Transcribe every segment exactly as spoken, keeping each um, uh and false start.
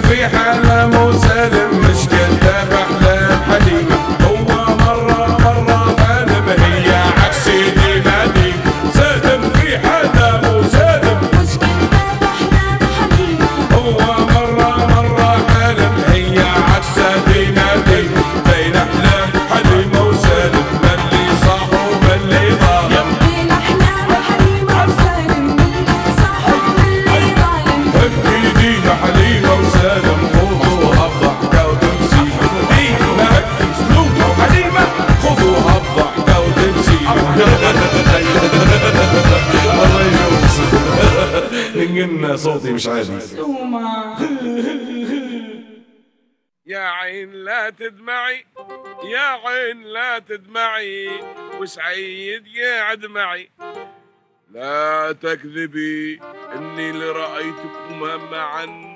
في حالة مو سالم مشكلته بأحلام حليمة هو مرة مرة غالب هي عكس سيدي نديم سالم في حالة مو سالم مشكلته بأحلام حليمة هو مرة مرة غالب هي عكس سيدي نديم بين أحلام حليمة وسالم من اللي صح ومن اللي ظالم بين أحلام حليمة وسالم من اللي صح ومن اللي ظالم بإيدينا حليمة وسالم خذوها بضحكة وتمسيح بإيدنا أسلوب حليمة خذوها بضحكة وتمسيح الله يجوز إن صوتي مش عادي سوما يا عين لا تدمعي يا عين لا تدمعي وسعيد قاعد معي لا تكذبي اني لرأيتكما معا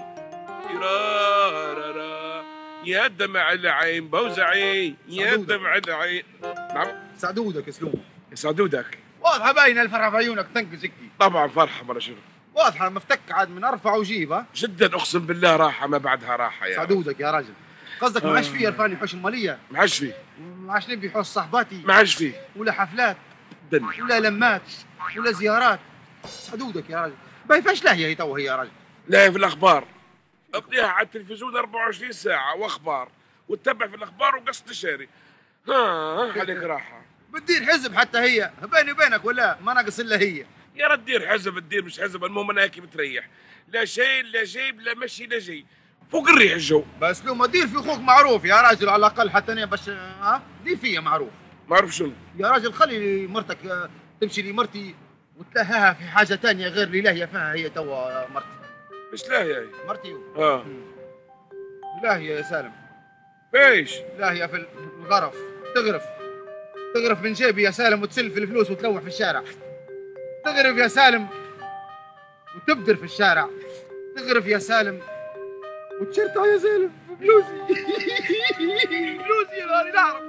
رارارا يا دمع العين بوزعي يا دمع العين. نعم سعدودك يا سلوم سعدودك واضحه باينه الفرحه في عيونك تنقزك طبعا فرحه مرة شنو واضحه مفتك عاد من ارفع وجيبه جدا اقسم بالله راحه ما بعدها راحه يا سعدودك يا راجل قصدك ما عادش فيه الفاني حوش الماليه ما عادش فيه ما عادش نبي حوش صحباتي ما عادش فيه ولا حفلات دن ولا لمات ولا زيارات سعدودك يا راجل باي فاش لاهيه هي تو هي يا راجل لا في الاخبار اقضيها على التلفزيون أربعة وعشرين ساعه واخبار وتتبع في الاخبار وقص تشاري ها ها عليك راحه بتدير حزب حتى هي بيني وبينك ولا ما ناقص الا هي يا رد دير حزب تدير مش حزب المهم انا هيك بتريح لا شيء لا جيب لا مشي لا جي فوق الريح الجو بس لو ما دير في اخوك معروف يا راجل على الاقل حتى انا باش ها دير فيا معروف ما اعرف شنو يا راجل خلي مرتك تمشي لمرتي وتلهاها في حاجه ثانيه غير اللي لاهيه فيها هي توا مرتي ايش لاهيه هي؟ مرتي اه لاهيه يا سالم ايش؟ لاهيه في الغرف تغرف تغرف من جيبي يا سالم وتسل في الفلوس وتلوح في الشارع تغرف يا سالم وتبدر في الشارع تغرف يا سالم وتشرطع يا سالم فلوسي فلوسي يا غالي نعرف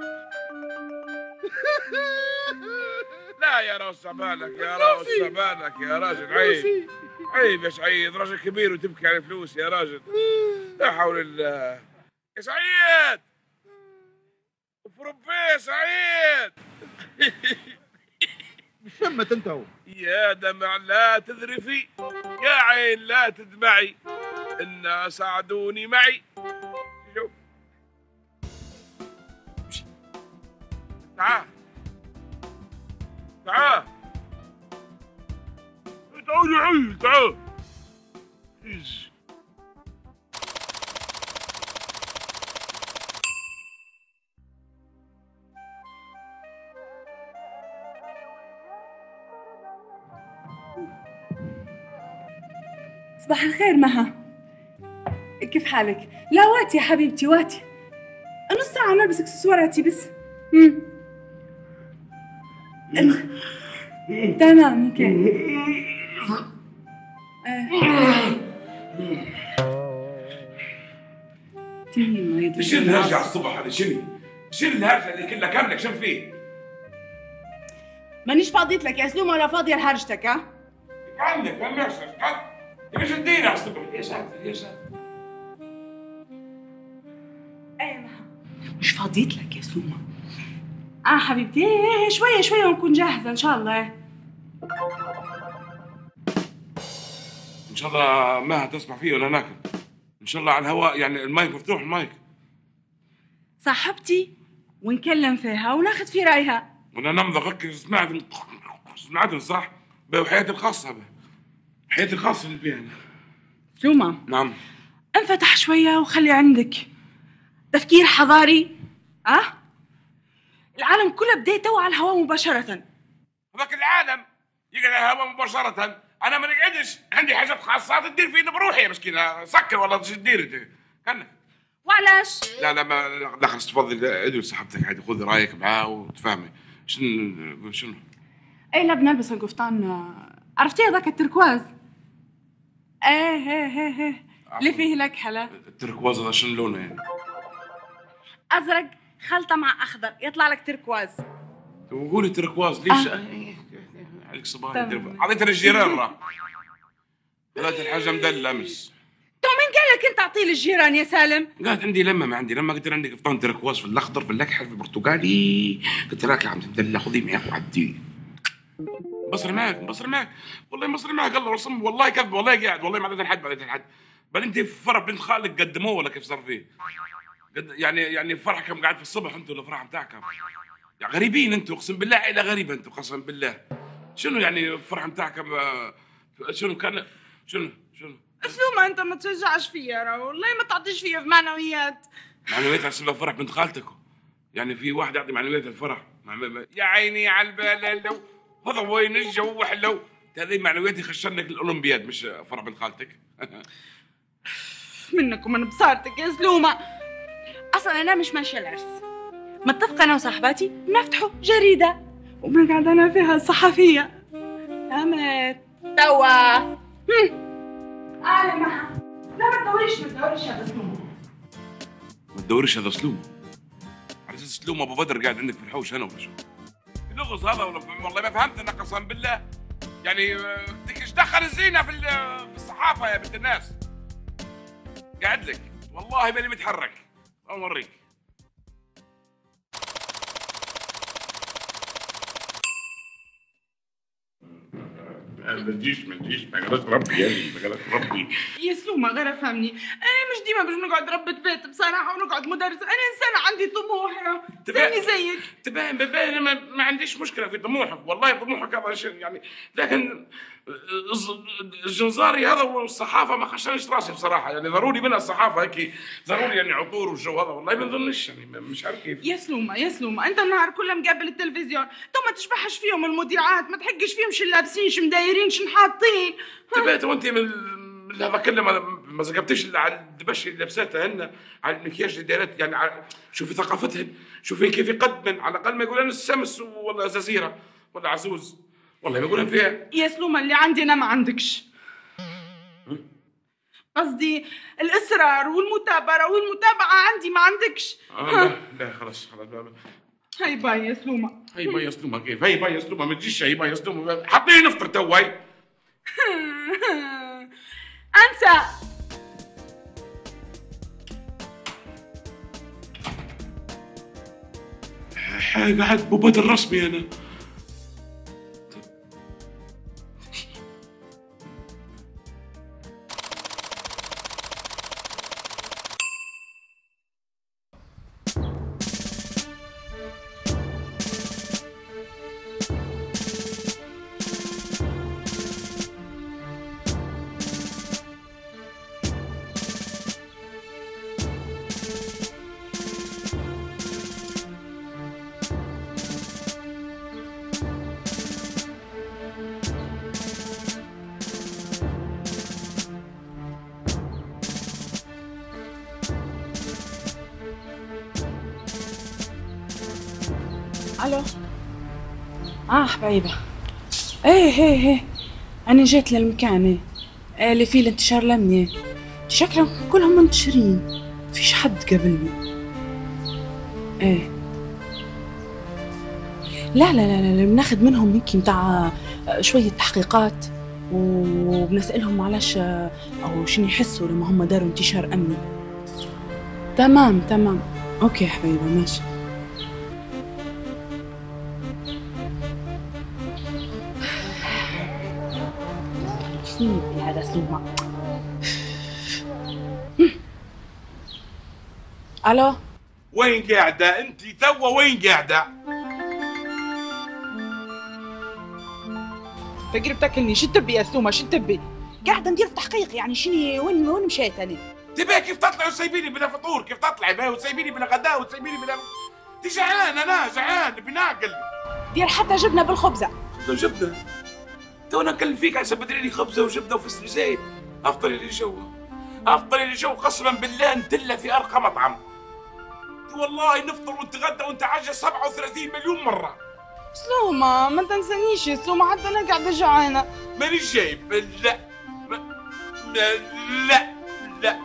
لا يا راس بالك يا راس بالك يا راجل عيب عيب يا سعيد راجل كبير وتبكي على فلوس يا راجل لا حول الله يا سعيد افرب يا سعيد مش شمت انت هو يا دمع لا تذرفي يا عين لا تدمعي إن ساعدوني معي شوف تعال تعال تعال يا عيل تعال صباح الخير مها، كيف حالك؟ لا وقت يا حبيبتي وقت نص ساعة نلبس اكسسواراتي بس. امم تمام اوكي. تنين مريض. شنو الهرجة على الصبح هذه شنو؟ شنو الهرجة اللي كلها كاملة شنو فيه؟ مانيش فاضيت لك يا سلوم ولا فاضية لهرجتك ها؟ عندك ما ماشي ايش تدير على الصبح؟ يا ساتر يا ساتر. ايه مها مش فاضيت لك يا سلومة. اه حبيبتي ايه شوية شوية ونكون جاهزة ان شاء الله. ان شاء الله ما هتسمع فيه ولا ناكل. ان شاء الله على الهواء يعني المايك مفتوح المايك. صاحبتي ونكلم فيها وناخذ في رايها. وانا نمضغك سمعت سمعت صح؟ بحياتي الخاصة به. حياتي الخاصة اللي فيها أنا. سلومة نعم انفتح شوية وخلي عندك تفكير حضاري. أه؟ العالم كله بدأ تو على الهواء مباشرة. هذاك العالم يقعد على الهواء مباشرة، أنا ما نقعدش عندي حاجات خاصة تدير فينا بروحي يا مسكينة، سكر والله تجي تدير أنت. كانك وعلاش؟ لا لا ما لا خلاص تفضل ادعي لصاحبتك عادي خذي رايك معاه وتفهمي شنو شنو. اي لا بنلبس القفطان عرفتي هذاك التركواز. ايه ايه ايه ايه اللي فيه لك هلا. التركواز هذا شنو لونه يعني؟ ازرق خلطه مع اخضر يطلع لك تركواز. قولي تركواز ليش؟ آه. عليك صباح اعطيتني الجيران راه. هذاك الحاجه مدلة امس. تو مين قال لك انت اعطيه للجيران يا سالم؟ قالت عندي لما ما عندي لما، قلت لها عندك فطان تركواز في الاخضر في الاكحل في البرتقالي، قلت لها عم تدلع خذي معك وعديه. بصري معك بصري معك والله مصري معك الله ورسم والله كذب والله قاعد والله ما عندنا حد بعد الحد. بل انت في فرح بنت خالك قدموه ولا كيف صار فيه؟ قد يعني يعني فرحكم قاعد في الصبح انتم الافراح بتاعكم يعني غريبين انتم، اقسم بالله عائله غريبه انتم قسما بالله. شنو يعني الفرح بتاعكم شنو كان شنو شنو؟ اسلوما انت ما تشجعش فيا را والله ما تعطيش فيا في معنويات. معنويات على سبب فرح بنت خالتكم يعني في واحد يعطي معنويات الفرح يا عيني على البال لو هذا وين الجو حلو. هذه معنويات يخشنك الاولمبياد مش فرح بنت خالتك. منك ومن بصارتك يا سلومه. اصلا انا مش ماشيه العرس، متفقه انا وصاحباتي نفتحوا جريده وبنقعد انا فيها الصحفيه. تمام توا انا معها. لا ما تدوريش ما تدوريش هذا سلومه، ما تدوريش هذا سلومه على اساس سلومه ابو بدر قاعد عندك في الحوش هنا ولا شو؟ اللغز هذا والله ما فهمت انا قسما بالله. يعني بدك ايش دخل الزينه في في الصحافه يا بنت الناس؟ قاعد لك والله ماني متحرك اوريك. ما تجيش ما تجيش ما قالت ربي يا ما قالت ربي يا سلومه غير افهمني، انا مش ديما باش نقعد ربة بيت بصراحه ونقعد مدرسه، انا انسانه عندي طموح زيني زيك. تبين ببين ما, ما عنديش مشكله في طموحك والله طموحك هذا شيء يعني، لكن الجنزاري هذا والصحافه ما خشنش راسي بصراحه يعني. ضروري منها الصحافه هيك ضروري يعني عطور والجو هذا والله ما نظنش يعني مش عارف كيف. يا سلومه يا سلومه انت النهار كله مقابل التلفزيون تو ما تشبحش فيهم المذيعات، ما تحقش فيهم شو لابسين شو مدايرين شو حاطين. تبيت وانت من هذا كله ما, ما زقبتيش على الدبش اللي لابساتها هن، على المكياج اللي دايرات يعني على شوفي ثقافتهن، شوفي كيف يقدمن على الاقل ما يقولون السمس ولا ززيره ولا عزوز والله ما يقولون فيها. يا سلومه اللي عندي انا ما عندكش. قصدي الاصرار والمثابره والمتابعه عندي ما عندكش. آه لا لا خلاص خلاص. هاي باي يا سلومه. هاي باي يا سلومه كيف؟ هاي باي يا سلومه ما تجيش. هاي باي يا سلومه حطيني نفطر توي. انسى. قاعد ابو بدر رسمي انا. الو. اه حبايبه. ايه ايه ايه انا جيت للمكان ايه اللي فيه الانتشار الامني. شكلهم كلهم منتشرين فيش حد قبلني. ايه لا لا لا لا بناخذ منهم هيك متاع شويه تحقيقات وبنسالهم علاش او شنو يحسوا لما هم داروا انتشار امني. تمام تمام اوكي حبايبه ماشي. هذا سلومه. الو وين قاعده انت توا؟ وين قاعده؟ فقرب تاكلني. شو تبي يا سلومه شو تبي؟ قاعده ندير تحقيق يعني شني وين وين مشيت انا؟ تبي كيف تطلع وتسيبيني بلا فطور؟ كيف تطلعي باهي وتسيبيني بلا غداء وتسيبيني بلا انت جعان؟ انا جعان بناكل. دير حتى جبنه بالخبزه. خبزه وجبنه؟ تو انا اكلم فيك عشان بدري لي خبزه وجبنه وفستق زيت. افطر لي جو افطر لي جو قسما بالله ندله في ارقى مطعم. والله نفطر ونتغدى ونتعشى سبعة وثلاثين مليون مره. سلومه ما تنسانيش يا سلومه حتى انا قاعده جعانه. مانيش جايب. لا ما... لا لا لا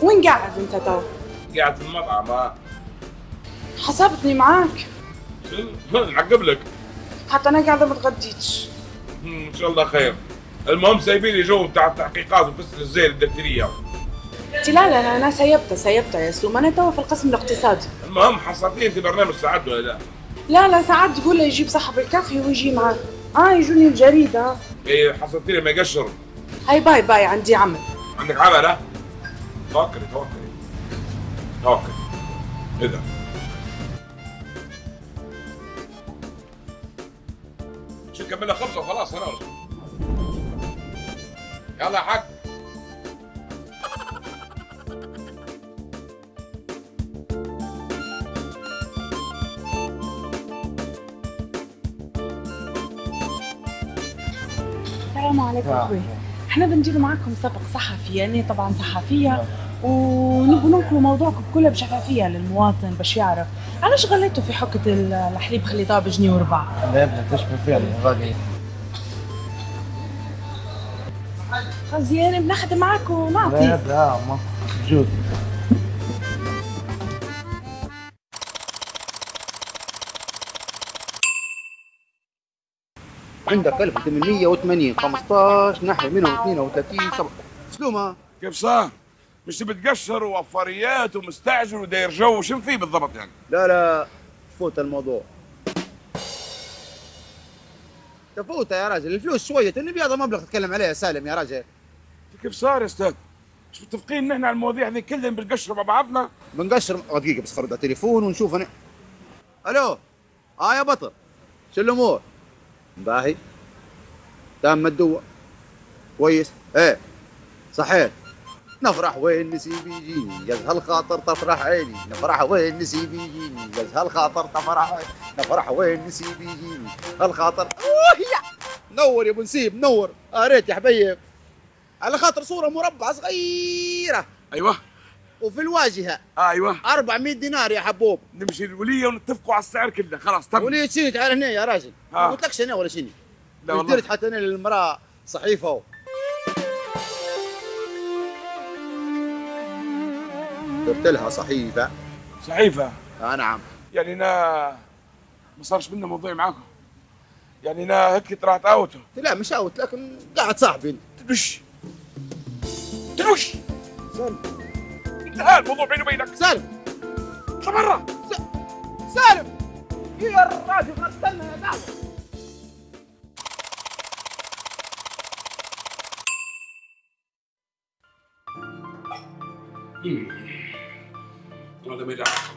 وين قاعد انت تو؟ قاعد في المطعم. ها حسبتني معاك نعقب لك. حتى انا قاعده ما تغديتش. ان شاء الله خير. المهم سايبين لي جو بتاع التحقيقات وفصل الزين الدفتريه. لا لا لا انا سيبته سيبته يا سلوم، انا تو في القسم الاقتصادي. المهم حصلتي انت برنامج سعد ولا لا؟ لا لا ساعات تقول له يجيب صاحب الكافي ويجي معاه. اه يجوني الجريده. ايه حصلتي لي ما يقشر. هاي باي باي عندي عمل. عندك عمل؟ ها توكلي توكلي توكلي. اذا شو نكملها خبزه وخلاص. انا يلا يا حاج. السلام عليكم اخوي. احنا بنديروا معاكم سبق صحفي، انا طبعا صحفيه ونبغوا ننقلوا موضوعكم كله بشفافيه للمواطن باش يعرف علاش غليتوا في حكه الحليب خليطاه بجنيه وربع. لا ابني تشبه فيها غادي. قصدي انا بنخدم معاكم ونعطي. لا لا ما موجود. عندك ألف وثمانمية وثمانين خمسطاش نحي منهم اثنين وثلاثين سبعة. سلومة كيف صار؟ مش تبي تقشر ووفريات ومستعجل وداير جو، شنو فيه بالضبط يعني؟ لا لا فوت الموضوع. تفوت يا راجل الفلوس شوية النبي هذا مبلغ تتكلم عليه يا سالم يا راجل. كيف صار يا استاذ؟ مش متفقين ان احنا على المواضيع هذه كلنا بنقشروا مع بعضنا؟ بنقشر دقيقة بس خرج على التليفون ونشوف أنا. ألو آه يا بطل شو الأمور؟ باهي تام مدوة كويس ايه صحيح. نفرح وين نسيب يجيني يزهى الخاطر تفرح عيني، نفرح وين نسيب يجيني يزهى الخاطر تفرح عيني، نفرح وين نسيب يجيني الخاطر. اوه يا نور يا ابو نسيب نور. يا ريت يا حبيب على خاطر صورة مربعة صغيرة. ايوه وفي الواجهة آه ايوه أربعمية دينار يا حبوب. نمشي للوليه ونتفقوا على السعر كله خلاص تم. وليه شنو تعال هنا يا راجل. آه. ما قلتلكش انا ولا شنو. لا مش والله درت حتى انا للمرأة صحيفة. درت لها صحيفة. صحيفه؟ آه نعم. يعني انا ما صارش منا موضوع معاكم، يعني انا هيك طلعت اوتو. لا مش اوت لكن قاعد صاحبي انت. تدوش تدوش سالم انتهى الموضوع بيني وبينك. سالم اطلع برا. س... سالم يا الراجل ما استنى يا دعوة. هذا ما يدعس.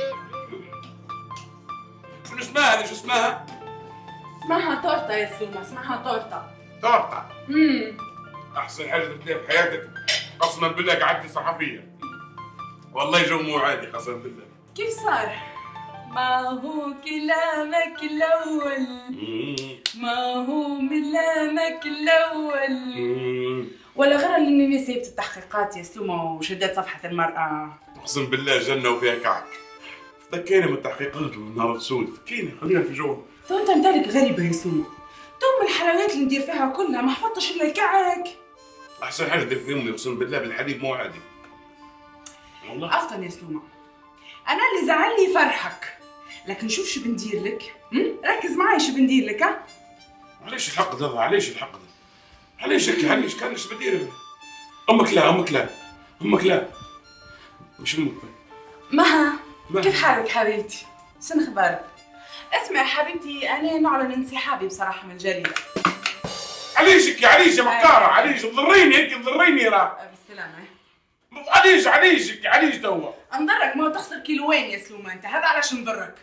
شنو اسمها هذه؟ شو اسمها؟ اسمها تورته يا سلومة، اسمها تورته. تورته. امم احسن حاجه درتيها في حياتك قسما بالله قعدتي صحفيه. والله جو مو عادي قسما بالله. كيف صار؟ ما هو كلامك الاول ما هو ملامك الاول ولا غير اني سيبت التحقيقات يا سلومة وشديت صفحة المرأة. اقسم بالله جنة وفيها كعك. فكينا من التحقيقات والنهار السود، فكينا خلينا في جو. تو انت متالك غريبة يا سلومة، تو من الحلويات اللي ندير فيها كلها ما حفظتش الا الكعك. احسن حاجة دير في امي اقسم بالله بالحليب مو عادي. والله اصلا يا سلومة انا اللي زعلني فرحك، لكن شوف شو بندير لك. ركز معي شو بندير لك. ها علاش الحق هذا؟ علاش الحق هذا؟ علاش هيك؟ علاش كان ايش بدير؟ امك لا امك لا امك لا مش امك. مها كيف حالك حبيبتي؟ شنو اخبارك؟ اسمع يا حبيبتي انا نعلن انسحابي بصراحه من الجريده. علاش هيك؟ علاش يا مكاره؟ علاش تضريني هيك؟ تضريني راه. بالسلامه. علاش علاش هيك؟ علاش توا؟ انضرك ما تخسر كيلوين يا سلومه انت، هذا علاش نضرك.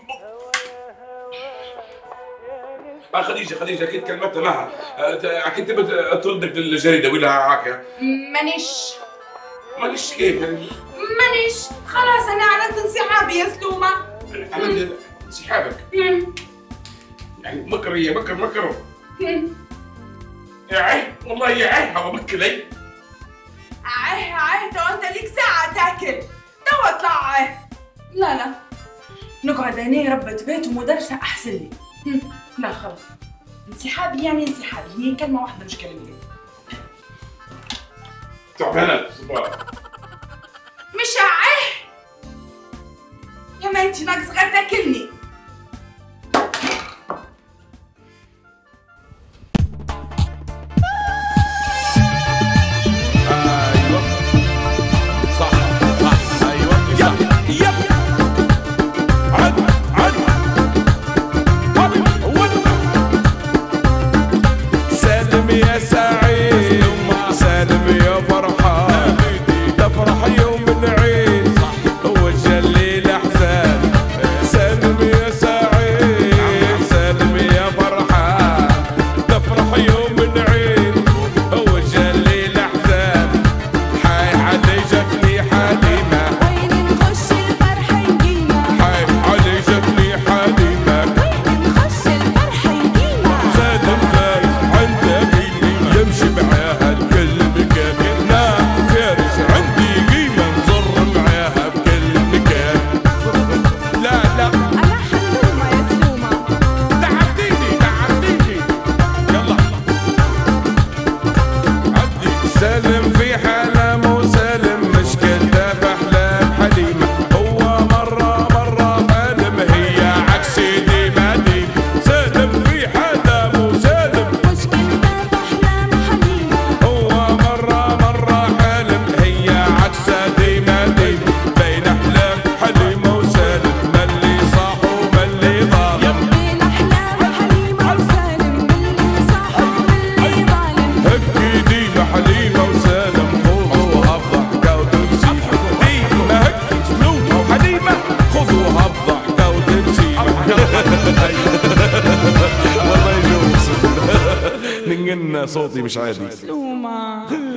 اه خديجه خديجه اكيد كلمتها معها اكيد تبي تردك للجريده ولا هكا. مانيش مانيش كيف يعني؟ مانيش خلاص انا اعلنت انسحابي يا سلومه. اعلنت انسحابك؟ يعني مكر يا مكر مكر. يا عيه والله يا عيه هو مكلي. عيه عيه تو انت ليك ساعه تاكل تو اطلع عيه. لا لا نقعد هنا ربة بيت ومدرسه احسن لي. لا خلاص انسحابي يعني انسحابي، هي كلمة واحدة مش كلمتين. تعبانة صباح. ما انت ناقص غير تاكلني. ايوه صح صح ايوه صح يب عد عد ود سالم يا سعيد سالم يا فرحان تفرح يوم العيد وجلي الاحزان سالم يا سعيد سالم يا فرحان تفرح يوم العيد وجلي الاحزان حي علي جتني حليمه وين نخش الفرحة يجينا حي علي جتني حليمه وين نخش الفرحة يجينا سالم فايز عنده قيمه يمشي معاها الكل مكان نعم فارس عندي قيمه نزر معاها بكل مكان لا لا أنا حلومة يا سلومة تعبتيني تعبتيني يلا عدي سالم في حلم وسالم مشكلته في احلام حليمه هو مره مره حلم هي عكس ديما ديم سالم في حلم وسالم مشكلته بأحلام حليمة هو مرة مرة حلم هي عكس ديما ديم بين أحلام حليمة وسالم ملي صاح وملي ظالم بين أحلام حليمة وسالم باللي صح وباللي ظالم هكي ديما حليمة وسالم خذوها بضحكة وتمسيح ديما هكي سلومة وحليمة خذوها بضحكة وتمسيح والله يجوز نقلنا صوتي مش عادي سلومة